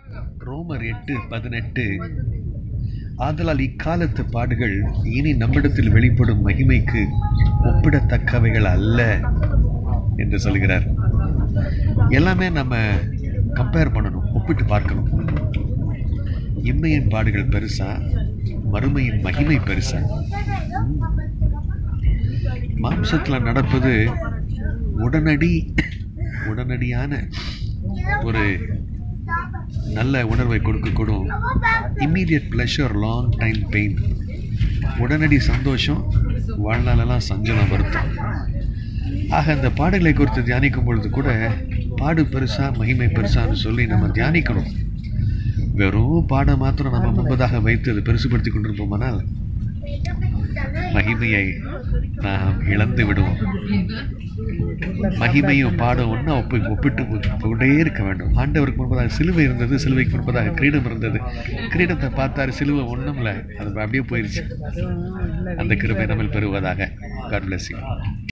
ரோமர் 8:18 ஆதலால் இக்காலத்து பாடுகள் இனி நம்மிடத்தில் வெளிப்படும் மகிமைக்கு ஒப்பிடத்தக்கவைகள் அல்ல என்று சொல்கிறார். எல்லாமே நம்ம கம்பேர் பண்ணணும், ஒப்பிட்டு பார்க்கணும். இம்மையின் பாடுகள் பெருசா, மறுமையின் மகிமை பெருசா? மாம்சத்தில் நடப்பது உடனடியான ஒரு நல்ல உணர்வை கொடுக்கக்கூடும். Immediate pleasure, long time pain. உடனடி சந்தோஷம், வாழ்நாளெல்லாம் சஞ்சலம், வருத்தம். ஆக அந்த பாடுகளை குறித்து தியானிக்கும் பொழுது கூட பாடு பெருசா மகிமை பெருசான்னு சொல்லி நம்ம தியானிக்கணும். வெறும் பாட மாத்திரம் நம்ம முன்பதாக வைத்து அதை பெருசுபடுத்தி கொண்டிருப்போமானால் மகிமையை நாம் இழந்து விடுவோம். மகிமையும் பாடம் ஒன்றா ஒப்பிட்டு கொண்டே இருக்க வேண்டும். ஆண்டவருக்கு முன்பதாக சிலுவை இருந்தது, சிலுவைக்கு முன்பதாக கிரீடம் இருந்தது. கிரீடத்தை பார்த்தாரு, சிலுவை ஒன்றும் இல்லை, அது அப்படியே போயிடுச்சு. அந்த கிருபை நம்ம பெறுவதாக. God bless you.